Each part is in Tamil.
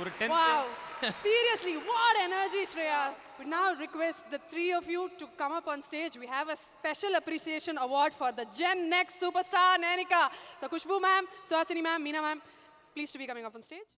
ஒரு 10th. Wow. Seriously, what energy, Shreya. We now request the three of you to come up on stage. We have a special appreciation award for the Gen Next superstar, Nanika. So Kushbu ma'am, Suhasini ma'am, Meena ma'am, pleased to be coming up on stage.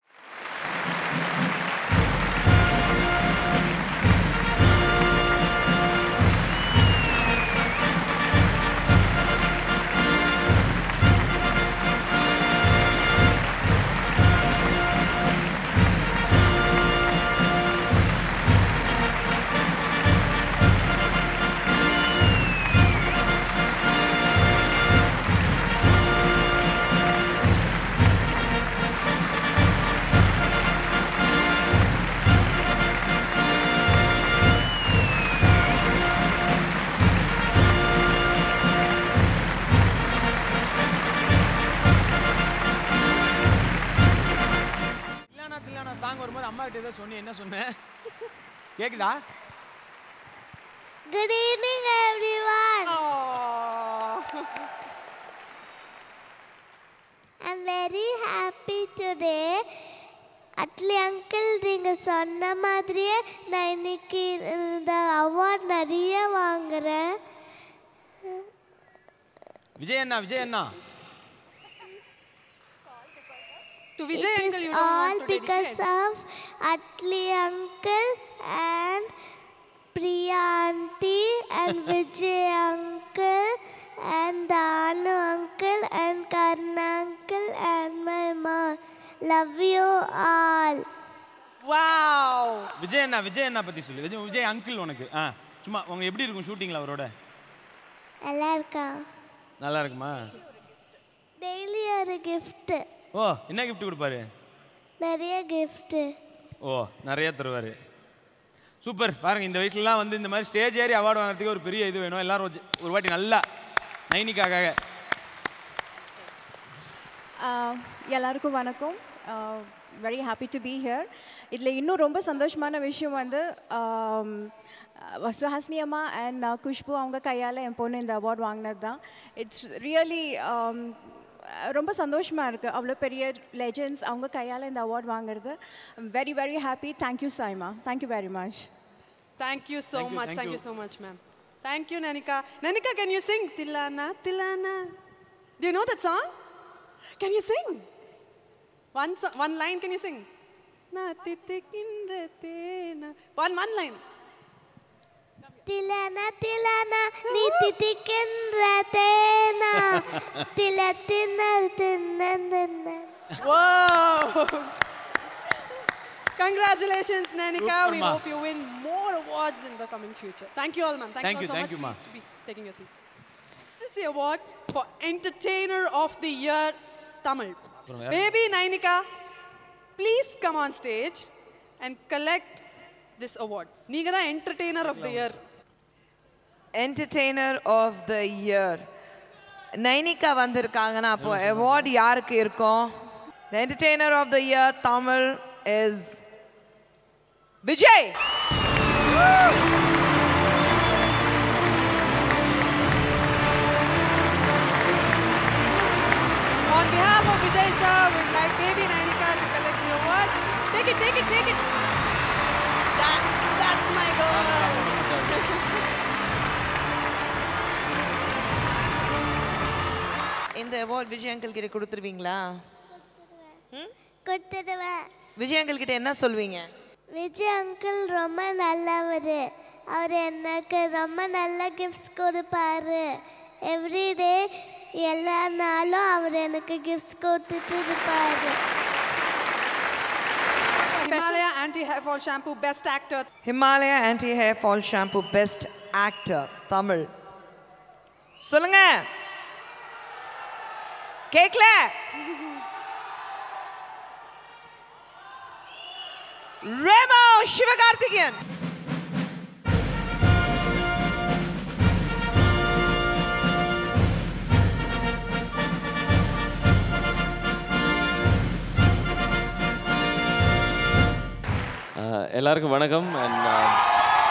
Song வரும்போது அம்மா கிட்ட ஏதோ சொன்னேன். என்ன சொன்னேன் கேக்குதா? Good evening, everyone. I'm very happy today. Atli uncle, நீங்க சொன்ன மாதிரியே நான் இன்னைக்கு இந்த அவார்ட் நிறைய வாங்குறேன். விஜய் அண்ணா To Vijay It uncle, is you don't all want to because dedicate. of Atli uncle and Priya auntie and Vijay uncle and Danu uncle and Karna uncle and my mom. Love you all. Wow. Vijay அண்ணா பத்தி சொல்லு. விஜய் அங்கிள் உனக்கு சும்மா உங்க எப்படி இருக்கும் ஷூட்டிங்ல அவரோட? நல்லா இருக்கா? நல்லா இருக்குமா? டெய்லி ஒரு gift. ஓ, என்ன gift கொடுப்பாரு? நிறைய gift. ஓ, நிறைய தருவாரு. சூப்பர். பாருங்க, இந்த வயசுலலாம் வந்து இந்த மாதிரி ஸ்டேஜ் ஏறி அவார்டு வாங்குறதுக்கு ஒரு பெரிய இது வேணும். எல்லாரும் ஒரு வாட்டி நல்லா நைனிக்காக. எல்லாருக்கும் வணக்கம். Very happy to be here. இதில் இன்னும் ரொம்ப சந்தோஷமான விஷயம் வந்து சுஹாசினி அம்மா அண்ட் குஷ்பு அவங்க கையால் என் பொண்ணு இந்த அவார்ட் வாங்கினது தான். இட்ஸ் ரியலி ரொம்ப சந்தோஷமாக இருக்குது. அவ்வளோ பெரிய லெஜெண்ட்ஸ் அவங்க கையால் இந்த அவார்ட் வாங்குறது. Very very happy. Thank you SIIMA. Thank you very much. Thank you so much. Thank you so much, ma'am. Thank you, Nanika. Nanika, can you sing Tilana Tilana? Do you know that song? Can you sing? One line can you sing? Na titikindra tena. One line. Tilana Tilana ni titikindra tena. Tilatinnar tinnan. Whoa! Congratulations, Nanika. We hope you win more awards in the coming future. Thank you all, ma'am. Thank you so much. Pleased to be taking your seats. This is the award for Entertainer of the Year, Tamil. Baby Nanika, please come on stage and collect this award. நீங்க தான் Entertainer of the Year. Entertainer of the Year. Nainika வந்திருக்காங்கன்னா அப்போ அவார்ட் யாருக்கு இருக்கும்? The Entertainer of the Year Tamil is Vijay. On behalf of Vijay sir, we'd like baby Nanika to collect the award. Take it. That's my girl. இந்த அவார்ட் விஜய் அங்கிள் கிட்ட கொடுத்துருவீங்களா? கொடுத்துடுவேன். விஜய் அங்கிள் கிட்ட என்ன சொல்வீங்க? விஜய் அங்கிள் ரொம்ப நல்லவர். அவர் எனக்கு ரொம்ப நல்ல கிஃப்ட்ஸ் கொடுப்பாரு. எவ்ரிடே எல்லா நாளும் அவர் எனக்கு கிஃப்ட்ஸ் கொடுத்துட்டு இருப்பாரு. Himalaya Anti-Hair Fall Shampoo Best Actor. Himalaya Anti-Hair Fall Shampoo Best Actor Tamil. சொல்லுங்க. கேக்கல? Remo Sivakarthikeyan. எல்லாருக்கும் வணக்கம் and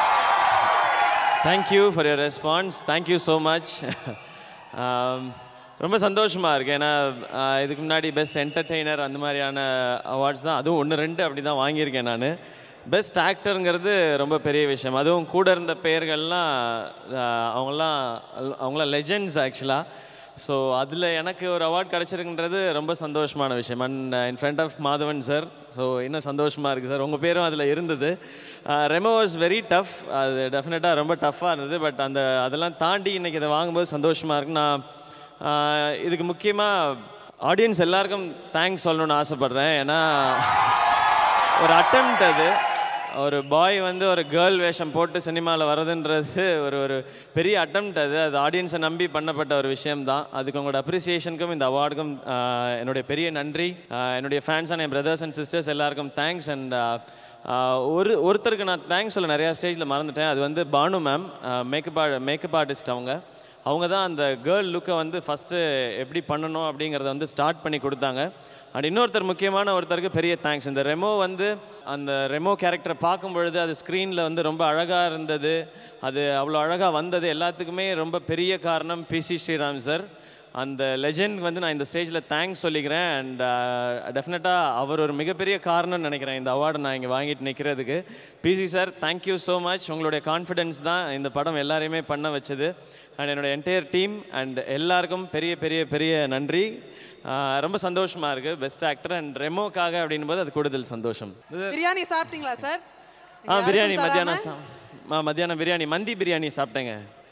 thank you for your response. Thank you so much. ரொம்ப சந்தோஷமாக இருக்குது. ஏன்னா இதுக்கு முன்னாடி பெஸ்ட் என்டர்டெய்னர் அந்த மாதிரியான அவார்ட்ஸ் தான், அதுவும் 1-2 அப்படி தான் வாங்கியிருக்கேன் நான். பெஸ்ட் ஆக்டருங்கிறது ரொம்ப பெரிய விஷயம். அதுவும் கூட இருந்த பேர்கள்லாம் அவங்களாம் லெஜெண்ட்ஸ் ஆக்சுவலாக. ஸோ அதில் எனக்கு ஒரு அவார்ட் கிடச்சிருக்குன்றது ரொம்ப சந்தோஷமான விஷயம். And in front of Madhavan sir, so இன்னும் சந்தோஷமாக இருக்குது சார். உங்கள் பேரும் அதில் இருந்தது. ரெமோ வாஸ் வெரி டஃப், அது டெஃபினட்டாக ரொம்ப டஃப்பாக இருந்தது. பட் அதெல்லாம் தாண்டி இன்றைக்கி இதை வாங்கும்போது சந்தோஷமாக இருக்குது. நான் இதுக்கு முக்கியமாக ஆடியன்ஸ் எல்லாருக்கும் தேங்க்ஸ் சொல்லணும்னு ஆசைப்பட்றேன். ஏன்னா ஒரு அட்டெம்ப்ட் அது, ஒரு பாய் வந்து ஒரு கேர்ள் வேஷம் போட்டு சினிமாவில் வரதுன்றது ஒரு பெரிய அட்டெம்ப்ட் அது. ஆடியன்ஸை நம்பி பண்ணப்பட்ட ஒரு விஷயம்தான். அதுக்கு உங்களோட அப்ரிசியேஷனுக்கும் இந்த அவார்டுக்கும் என்னுடைய பெரிய நன்றி. என்னுடைய ஃபேன்ஸ் அண்ட் என் பிரதர்ஸ் அண்ட் சிஸ்டர்ஸ் எல்லாருக்கும் தேங்க்ஸ். அண்ட் ஒருத்தருக்கு நான் தேங்க்ஸ் சொல்ல நிறையா ஸ்டேஜில் மறந்துட்டேன். அது வந்து பானு மேம், மேக்கப் ஆர்டிஸ்ட். அவங்க தான் அந்த கேர்ள் லுக்கை வந்து ஃபஸ்ட்டு எப்படி பண்ணணும் அப்படிங்கிறத வந்து ஸ்டார்ட் பண்ணி கொடுத்தாங்க. அண்ட் இன்னொருத்தர் முக்கியமான ஒருத்தருக்கு பெரிய தேங்க்ஸ். இந்த ரெமோ வந்து அந்த ரெமோ கேரக்டரை பார்க்கும் பொழுது அது ஸ்க்ரீனில் வந்து ரொம்ப அழகாக இருந்தது, அது அவ்வளோ அழகாக வந்தது. எல்லாத்துக்குமே ரொம்ப பெரிய காரணம் பிசி ஸ்ரீராம் சார். அந்த லெஜெண்ட் வந்து நான் இந்த ஸ்டேஜில் தேங்க்ஸ் சொல்லிக்கிறேன். அண்ட் டெஃபினட்டாக அவர் ஒரு மிகப்பெரிய காரணம்னு நினைக்கிறேன் இந்த அவார்டை நான் இங்கே வாங்கிட்டு நிற்கிறதுக்கு. PC sir, thank you so much. உங்களுடைய கான்ஃபிடென்ஸ் தான் இந்த படம் எல்லாரையுமே பண்ண வச்சது. அண்ட் என்னோடய என்டையர் டீம் அண்ட் எல்லாருக்கும் பெரிய பெரிய பெரிய நன்றி. ரொம்ப சந்தோஷமாக இருக்குது. பெஸ்ட் ஆக்டர் அண்ட் ரெமோக்காக அப்படின் போது அது கூடுதல் சந்தோஷம். பிரியாணி சாப்பிட்டீங்களா சார்? பிரியாணி மத்தியானம் பிரியாணி, மந்தி பிரியாணி சாப்பிட்டேங்க.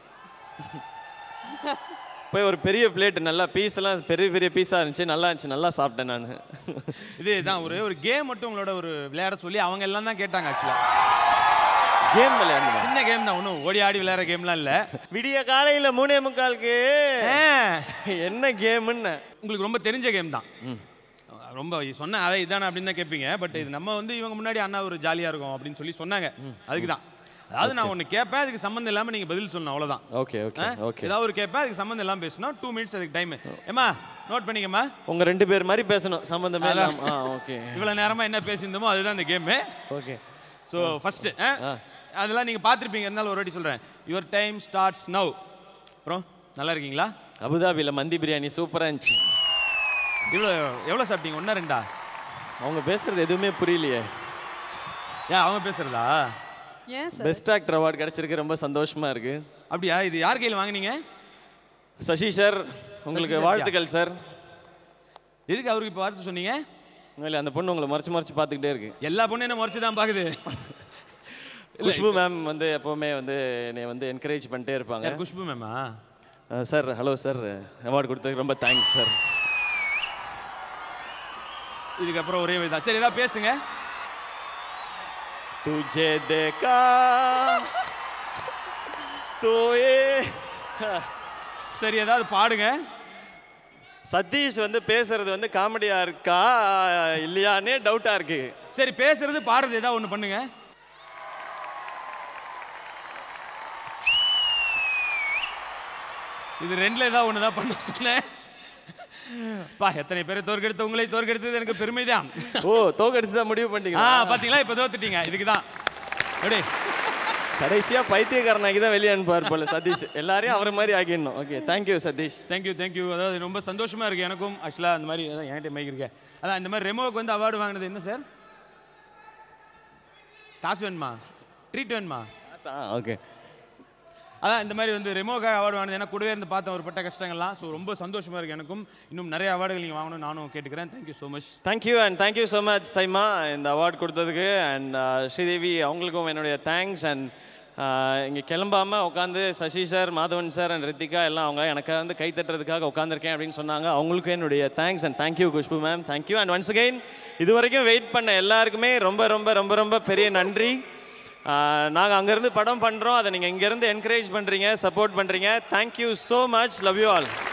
போய் ஒரு பெரிய பிளேட், நல்லா பீஸ்லாம் பெரிய பெரிய பீஸாக இருந்துச்சு, நல்லா இருந்துச்சு, நல்லா சாப்பிட்டேன் நான். இதுதான் ஒரு கேம் மட்டும் உங்களோட ஒரு விளையாட சொல்லி அவங்க எல்லாம் தான் கேட்டாங்க. ஆக்சுவலாக கேம் விளையாடுங்க, சின்ன கேம் தான், ஒன்றும் ஓடி ஆடி விளையாடுற கேம்லாம் இல்லை. விடிய காலையில் 3:45 என்ன கேமுன்னு உங்களுக்கு ரொம்ப தெரிஞ்ச கேம் தான். ரொம்ப சொன்ன அதை இதானே அப்படின்னு தான் கேட்பீங்க. பட் இது நம்ம வந்து இவங்க முன்னாடி அண்ணா ஒரு ஜாலியாக இருக்கும் அப்படின்னு சொல்லி சொன்னாங்க. அதுக்கு தான், அதாவது நான் ஒன்று கேட்பேன், அதுக்கு சம்மந்தம் இல்லாமல் நீங்கள் பதில் சொல்லணும், அவ்வளோதான். Okay okay okay. ஏதாவது ஒரு கேட்பேன், அதுக்கு சம்மந்தம் இல்லாமல் பேசணும். 2 மினிட்ஸ் அதுக்கு டைம். ஏமா நோட் பண்ணிக்கம்மா, உங்கள் 2 பேர் மாதிரி பேசணும், சம்மந்தமே இல்லாம. ஓகே, இவ்வளோ நேரமாக என்ன பேசியிருந்தோமோ அதுதான் இந்த கேமு. ஓகே. ஸோ ஃபஸ்ட்டு அதெல்லாம் நீங்கள் பார்த்துருப்பீங்க, இருந்தாலும் ஒரு வாட்டி சொல்கிறேன். Your time starts now. அப்புறம் நல்லா இருக்கீங்களா? அபுதாபியில் மந்தி பிரியாணி சூப்பராக இருந்துச்சு. எவ்வளோ சாப்பிட்டீங்க? 1-2? அவங்க பேசுறது எதுவுமே புரியலையே. ஏன் அவங்க பேசுறதா? ஏன் சார்? பெஸ்ட் ஆக்டர் அவார்டு கிடைச்சிருக்கு, ரொம்ப சந்தோஷமா இருக்கு. அப்படியா? இது யார் கையில் வாங்கினீங்க? சசி சார், உங்களுக்கு வாழ்த்துக்கள் சார். எதுக்கு அவருக்கு இப்போ வாழ்த்து சொன்னீங்க? இல்லை, அந்த பொண்ணு உங்களை மறைச்சு மறைச்சு பார்த்துக்கிட்டே இருக்கு. எல்லா பொண்ணும் என்ன மறைச்சு தான் பார்க்குது. குஷ்பு மேம் வந்து எப்போவுமே வந்து என்னை வந்து என்கரேஜ் பண்ணிட்டே இருப்பாங்க. குஷ்பு மேமா? சார், ஹலோ சார், அவார்டு கொடுத்ததுக்கு ரொம்ப தேங்க்ஸ் சார். இதுக்கப்புறம் ஒரே வழி தான். சரி, ஏதாவது பேசுங்க. तुझे देखा तो ये சரி, ஏதாவது பாடுங்க. சதீஷ் வந்து பேசுறது வந்து காமெடியா இருக்கா இல்லையானே டவுட்டா இருக்கு. சரி, பேசுறது பாடுறது ஏதாவது ஒன்று பண்ணுங்க. இது 2ல ஏதாவது ஒன்று தான் பண்ண சொன்னேன். பா, எத்தனை பேரை தோற்கெடுத்து உங்களை தோற்கெடுத்தது எனக்கு பெருமைதான். ஓ, தோற்கடிச்சு தான் முடிவு பண்ணிட்டீங்க. பாத்தீங்களா, இப்ப தோத்துட்டீங்க. இதுக்கு தான் அப்படி கடைசியா பைத்தியக்காரனாக்கி தான் வெளியே அனுப்பார் போல சதீஷ். எல்லாரையும் அவரை மாதிரி ஆக்கிடணும். Okay, thank you Sathish. தேங்க்யூ. அதாவது ரொம்ப சந்தோஷமா இருக்கு எனக்கும். ஆக்சுவலாக அந்த மாதிரி அதான் என்கிட்ட மைக் இருக்கேன். அதான் இந்த மாதிரி ரெமோவுக்கு வந்து அவார்டு வாங்கினது என்ன சார்? காசு வேணுமா? ட்ரீட் வேணுமா? ஓகே. அதான் இந்த மாதிரி வந்து ரெமோக்காக அவார்டு வாங்கினது. ஏன்னா கூடவே இருந்து பார்த்தேன் ஒரு பட்ட கஷ்டங்கள்லாம். ஸோ ரொம்ப சந்தோஷமாக இருக்குது எனக்கும். இன்னும் நிறைய அவார்டுகள் நீங்கள் வாங்கணும் நானும் கேட்டுக்கிறேன். Thank you so much. Thank you so much SIIMA இந்த அவார்டு கொடுத்ததுக்கு. அண்ட் ஸ்ரீதேவி அவங்களுக்கும் என்னுடைய தேங்க்ஸ். அண்ட் இங்கே கிளம்பாமல் உட்காந்து Sasi sir, Madhavan sir and Rithika எல்லாம் அவங்க எனக்காக வந்து கை தட்டுறதுக்காக உட்காந்துருக்கேன் அப்படின்னு சொன்னாங்க. அவங்களுக்கும் என்னுடைய thanks. And thank you Khushbu ma'am, thank you. And once again இது வரைக்கும் வெயிட் பண்ண எல்லாருக்குமே ரொம்ப ரொம்ப ரொம்ப ரொம்ப பெரிய நன்றி. நாங்கள் அங்கேருந்து படம் பண்ணுறோம், அதை நீங்கள் இங்கேருந்து என்கரேஜ் பண்ணுறீங்க, சப்போர்ட் பண்ணுறீங்க. Thank you so much. Love you all.